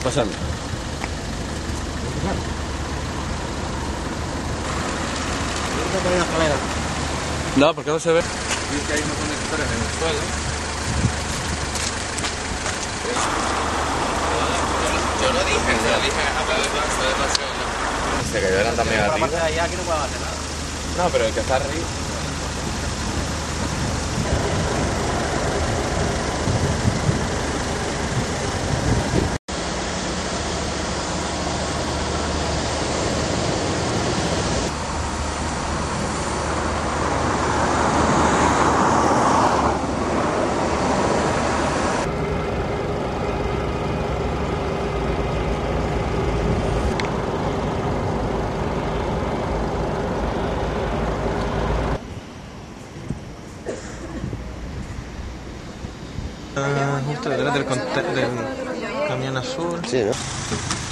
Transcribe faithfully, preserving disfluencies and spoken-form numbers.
pasando. No, porque no se ve. Y que hay unos conectores en el suelo. Yo lo dije, yo lo dije a través de la se cayó también arriba. Por la parte de allá aquí no puedo hacer nada. No, pero el que está arriba. Uh, justo detrás del, del camión azul. Sí, ¿no?